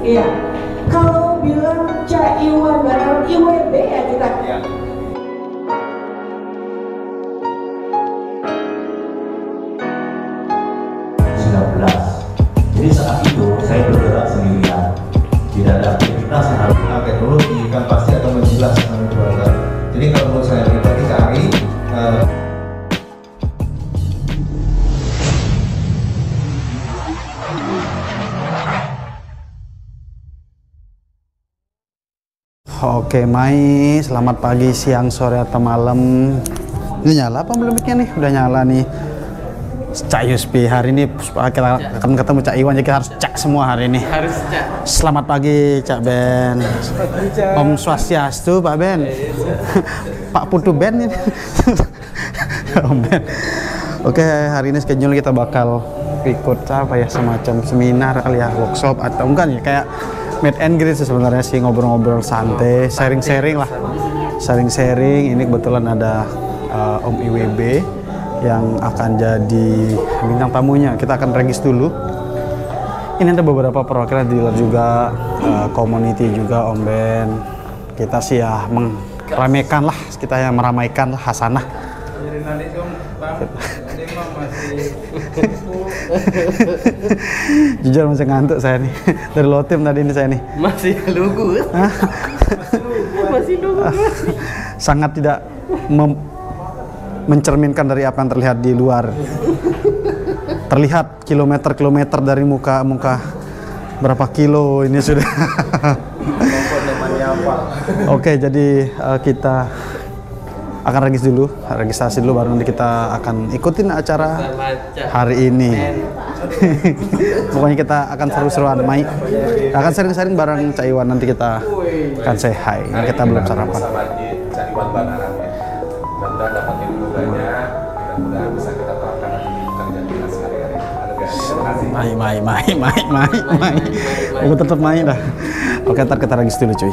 Iya. Kalau bilang Cak Iwan bareng IWB ya kita. Iya. Jadi saat itu saya bergerak sendirian, tidak ada aktivitas yang harus Nah, teknologi kan pasti akan menjelaskan keluarga. Jadi kalau menurut saya pribadi cari Oke, Mai, selamat pagi, siang, sore, atau malam. Ini nyala apa belum mic-nya nih? Udah nyala nih. Cak Yuspi, hari ini kita akan ketemu Cak Iwan, jadi kita harus cak semua hari ini. Harus cak. Selamat pagi, Cak Ben. Om Swastiastu, Pak Ben. Pak Putu Ben ini. Om Ben. Oke, hari ini schedule kita bakal ikut apa ya, semacam seminar kali ya, workshop atau enggak ya, kayak meet and greet sebenarnya sih, ngobrol-ngobrol santai, sharing-sharing lah. Sharing-sharing, ini kebetulan ada Om IWB yang akan jadi bintang tamunya. Kita akan regis dulu. Ini ada beberapa perwakilan dealer juga, community juga, Om Ben. Kita sih ya meramaikan lah, kita yang meramaikan lah hasanah. Jujur masih ngantuk saya nih dari lotim tadi ini saya nih. Masih lugu. Masih lugu. Sangat tidak mencerminkan dari apa yang terlihat di luar. Terlihat kilometer-kilometer dari muka berapa kilo ini sudah. Oke, jadi kita akan registrasi dulu, baru nanti kita akan ikutin acara hari ini. Pokoknya kita akan seru-seruan, Mai. Akan sering-sering bareng Cak Iwan, nanti kita akan say hi. Kita belum sarapan. Cak Iwan Banaran ya. Mudah-mudahan dapat ilmu banyak, mudah-mudahan bisa kita terapkan di pekerjaan kita sehari-hari. Terima kasih. Aku tetap Mai dah. Oke, ntar kita regis dulu, cuy.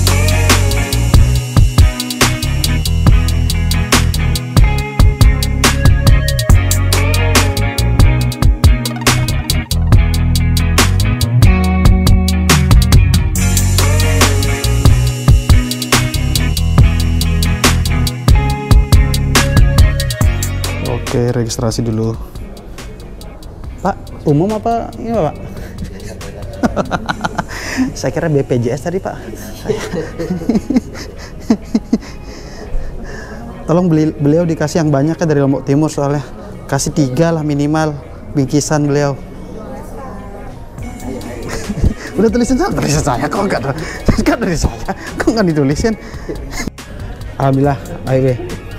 Oke, registrasi dulu. Pak, umum apa ini Pak? Saya kira BPJS tadi Pak. Tolong beliau dikasih yang banyak ya dari Lombok Timur, soalnya kasih 3 lah minimal bingkisan beliau. Udah tulisin saya kok enggak dari saya, kok enggak ditulisin. Alhamdulillah, ayo.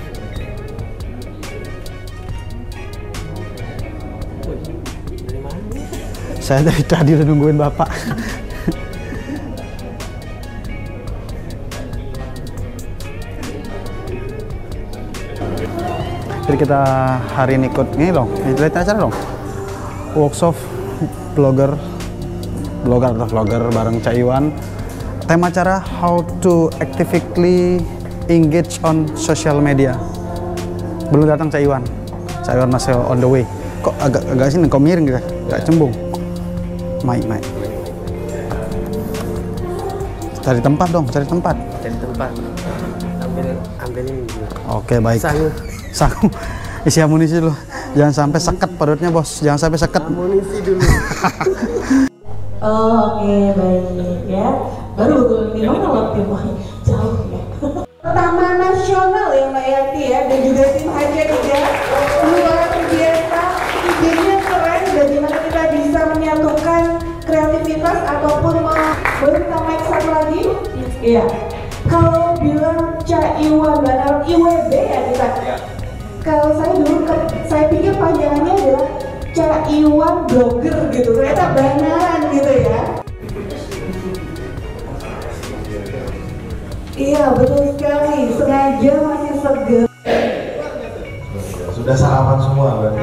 Saya dari tadi udah nungguin Bapak. Jadi kita hari ini ikut ini dong, lihat acara dong. Workshop blogger atau vlogger bareng Cak Iwan. Tema acara how to actively engage on social media. Belum datang Cak Iwan. Cak Iwan masih on the way. Kok agak sini, kok miring gitu, agak cembung. Mai. Cari tempat dong, cari tempat. Ambil ini dulu. Oke, baik. Sangu. Isi amunisi dulu. Jangan sampai seket perutnya, Bos. Jangan sampai seket. Amunisi dulu. Oke, baik ya. Baru di mana waktu jauh ya. Taman Nasional ya Mbak Yati ya, dan juga tim Haja juga luar biasa. Idenya keren, bagaimana kita bisa menyatukan kreativitas ataupun baru kita mic satu lagi. Iya. Kalau bilang Cak Iwan bareng IWB ya kita. Kalau saya dulu saya pikir panjangannya adalah Cak Iwan blogger gitu. Ternyata Banaran gitu ya. Iya, betul sekali. Sengaja masih seger. Sudah sarapan semua berarti.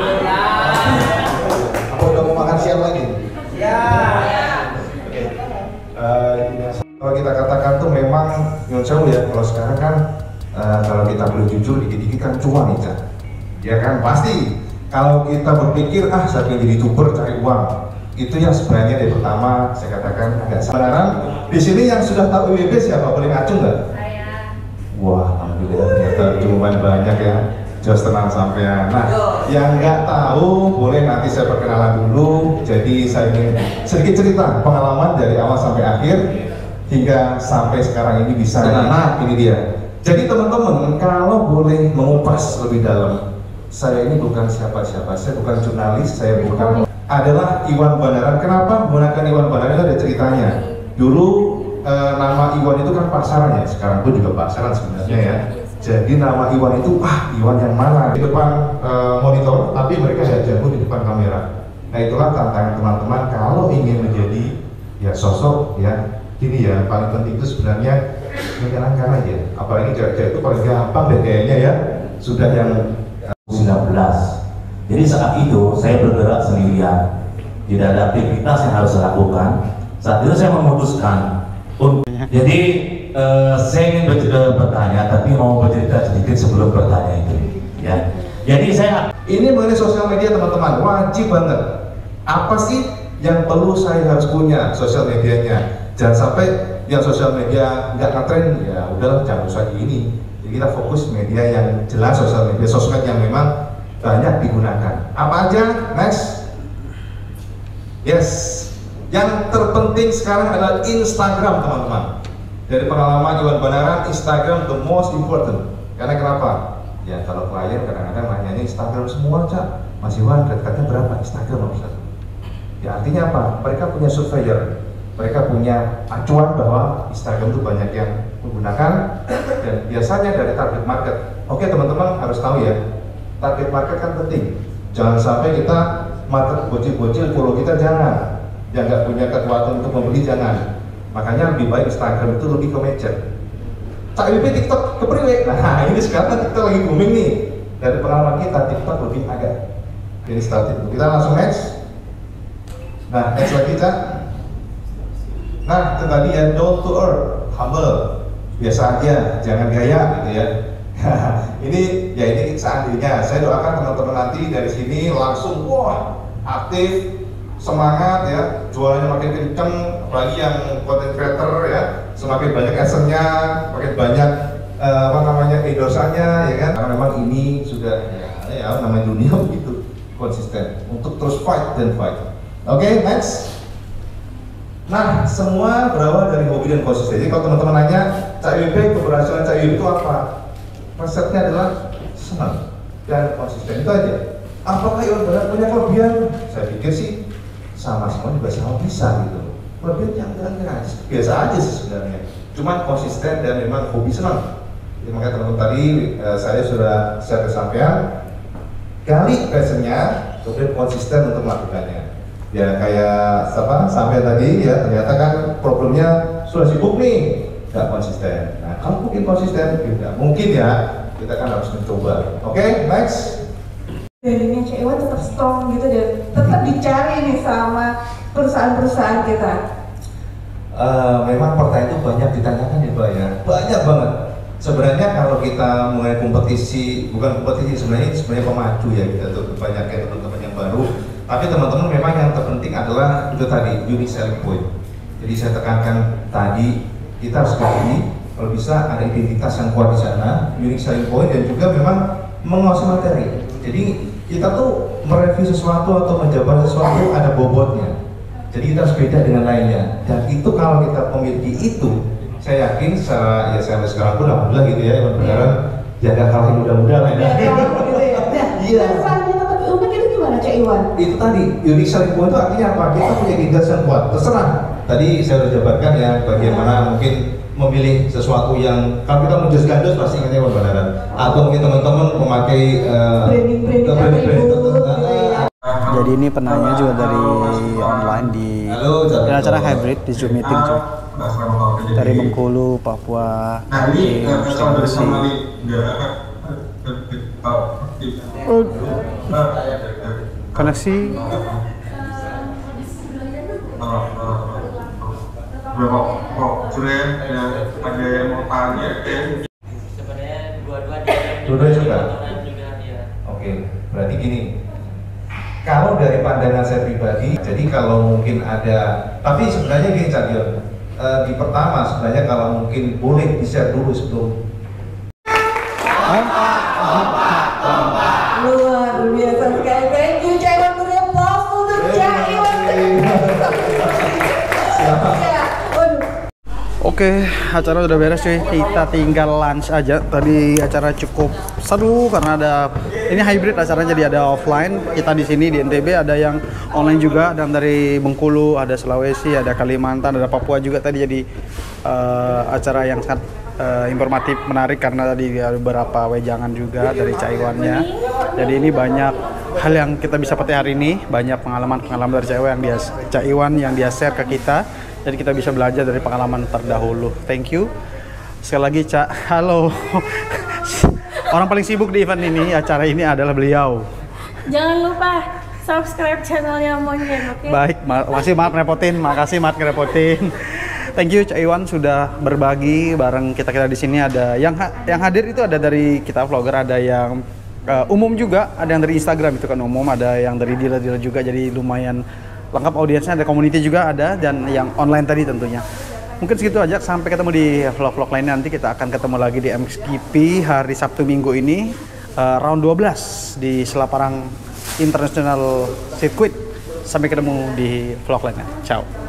Apa udah mau makan siang lagi? Ya. Oke. Kalau kita katakan tuh memang menurut saya ya, kalau sekarang kan kalau kita boleh jujur dikit-dikit kan cuan nih, Cak. Ya kan pasti kalau kita berpikir saya pengen jadi YouTuber cari uang, Itu yang sebenarnya dari pertama saya katakan agak sebenarnya. Di sini yang sudah tahu IWB siapa? Boleh ngacung nggak? Saya. Wah, alhamdulillah ternyata cuma banyak ya. Just tenang sampean. Nah, yang nggak tahu boleh nanti saya perkenalan dulu. Jadi saya ingin sedikit cerita pengalaman dari awal sampai akhir hingga sampai sekarang ini bisa. Nah, ini dia. Jadi teman-teman, kalau boleh mengupas lebih dalam, saya ini bukan siapa-siapa. Saya bukan jurnalis. Saya bukan adalah Iwan Banaran. Kenapa menggunakan Iwan Banaran? Itu ada ceritanya. Dulu nama Iwan itu kan pasaran ya. Sekarang pun juga pasaran sebenarnya ya. Jadi nama Iwan itu, Iwan yang mana? Di depan monitor, tapi mereka tidak jago di depan kamera. Nah itulah tantangan teman-teman kalau ingin menjadi ya sosok ya. Gini ya, paling penting itu sebenarnya menyenangkan aja. Apalagi cewek-cewek itu paling gampang deh kayaknya ya. Sudah yang 19. Jadi saat itu saya bergerak sendirian. Tidak ada aktivitas yang harus saya lakukan. Saat itu saya memutuskan jadi saya ingin bertanya, tapi mau bercerita sedikit sebelum bertanya itu. Ya. Jadi saya ini mengenai sosial media teman-teman, wajib banget. Apa sih yang perlu saya harus punya sosial medianya? Jangan sampai yang sosial media nggak ngetren, ya udahlah jangan usah ini. Jadi kita fokus media yang jelas, sosial media sosmed yang memang banyak digunakan. Apa aja? Next. Yes. Yang terpenting sekarang adalah Instagram teman-teman. Dari pengalaman Iwan Banaran, Instagram the most important. Karena kenapa? Ya kalau klien kadang-kadang nanyanya Instagram semua, Cak. Mas Iwan, rate-nya berapa Instagram Ustaz? Ya artinya apa? Mereka punya surveyor. Mereka punya acuan bahwa Instagram itu banyak yang menggunakan dan biasanya dari target market. Oke teman-teman harus tahu ya, target market kan penting. Jangan sampai kita market bocil-bocil follow kita, jangan. Yang nggak punya kekuatan untuk membeli jangan. Makanya lebih baik Instagram itu lebih ke matcher. Cak WP TikTok kepriwe. Nah ini sekarang TikTok lagi booming nih. Dari pengalaman kita TikTok lebih agak ini statis. Kita langsung next. Nah next lagi Cak. Nah itu tadi ya, down to earth, humble, biasa aja, jangan gaya gitu ya. Ini ya ini seandainya saya doakan teman-teman nanti dari sini langsung aktif, semangat ya, jualannya makin kenceng, apalagi yang content creator ya, semakin banyak adsense-nya, makin banyak endorse-nya ya kan. Karena memang ini sudah ya namanya dunia begitu, konsisten untuk terus fight dan fight. Oke, next. Nah, semua berawal dari hobi dan konsisten. Jadi kalau teman-teman nanya, Cak WP, keberhasilan Cak WP itu apa? Resepnya adalah senang dan konsisten, itu aja. Apakah Iwan Banaran punya kelebihan? Saya pikir sih sama semua juga sama bisa gitu. Kelebihan yang enggak biasa aja sih sebenarnya. Cuman konsisten dan memang hobi senang. Jadi makanya teman-teman tadi saya sudah share ke sampean, gali passionnya, kemudian konsisten untuk melakukannya. Ya kayak sampai tadi ya ternyata kan problemnya sudah sibuk nih, nggak konsisten. Nah kalau mungkin konsisten, tidak mungkin ya, kita kan harus mencoba. Oke, next. Brandingnya Cak Iwan tetap strong gitu dan tetap dicari nih sama perusahaan-perusahaan kita. Memang pertanyaan itu banyak ditanyakan ya Pak ya, banyak banget. Sebenarnya kalau kita mulai kompetisi, bukan kompetisi sebenarnya pemacu ya kita tuh banyak teman-teman yang baru. Tapi teman-teman memang yang terpenting adalah itu tadi, unique selling point. Jadi saya tekankan tadi, kita harus ini kalau bisa ada identitas yang kuat di sana, unique selling point, dan juga memang menguasai materi. Jadi kita tuh mereview sesuatu atau menjabarkan sesuatu ada bobotnya. Jadi kita harus beda dengan lainnya. Dan itu kalau kita memiliki itu, saya yakin secara ya sampai sekarang pun alhamdulillah gitu ya, Iwan Banaran jaga kalah mudah-mudah lah ya. Iya. Gimana Cak Iwan? Itu tadi, unique selling point itu artinya apa? Kita punya identitas yang kuat. Terserah. Tadi saya sudah jabarkan ya bagaimana mungkin memilih sesuatu yang kalau kita mau gandos pasti ingatnya Iwan Banaran. Atau mungkin teman-teman memakai branding Jadi ini penanya juga dari online di acara hybrid di Zoom meeting cuy. Dari Bengkulu, Papua, Sulawesi. Koneksi ada yang mau tanya sebenarnya dua-dua juga. Oke, berarti gini, Kalau dari pandangan saya pribadi, jadi kalau mungkin ada, tapi sebenarnya gini Cak Dion, di pertama sebenarnya kalau mungkin boleh di-share dulu sebelum. Luar biasa sekali. Thank you Cak Iwan, beri aplaus untuk Cak Iwan. Oke, acara udah beres cuy. Kita tinggal lunch aja. Tadi acara cukup seru karena ada ini hybrid acaranya, jadi ada offline. Kita di sini di NTB, ada yang online juga, dan dari Bengkulu, ada Sulawesi, ada Kalimantan, ada Papua juga tadi. Jadi acara yang sangat informatif, menarik karena tadi ada beberapa wejangan juga dari Cak Iwannya. Jadi ini banyak hal yang kita bisa petik hari ini, banyak pengalaman-pengalaman dari Cak Iwan yang dia share ke kita. Jadi kita bisa belajar dari pengalaman terdahulu. Thank you. Sekali lagi Cak, halo. Orang paling sibuk di event ini, acara ini adalah beliau. Jangan lupa subscribe channelnya Mongen, oke? Baik, makasih maaf ngerepotin, makasih maaf ngerepotin. Thank you Cak Iwan sudah berbagi bareng kita di sini. Ada yang hadir itu ada dari kita vlogger, ada yang umum juga, ada yang dari Instagram itu kan umum, ada yang dari dealer-dealer juga, jadi lumayan lengkap audiensnya, ada community juga ada, dan yang online tadi tentunya. Mungkin segitu aja, sampai ketemu di vlog-vlog lainnya. Nanti kita akan ketemu lagi di MXGP hari Sabtu Minggu ini, round 12 di Selaparang International Circuit. Sampai ketemu di vlog lainnya. Ciao.